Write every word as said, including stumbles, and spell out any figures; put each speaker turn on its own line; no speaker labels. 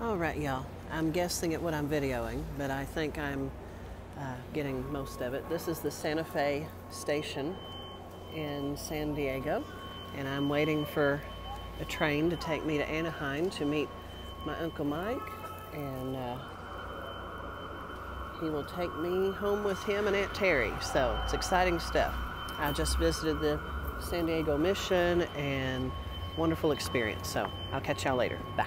All right, y'all. I'm guessing at what I'm videoing, but I think I'm uh, getting most of it. This is the Santa Fe station in San Diego, and I'm waiting for a train to take me to Anaheim to meet my Uncle Mike, and uh, he will take me home with him and Aunt Terry. So it's exciting stuff. I just visited the San Diego Mission and wonderful experience. So I'll catch y'all later. Bye.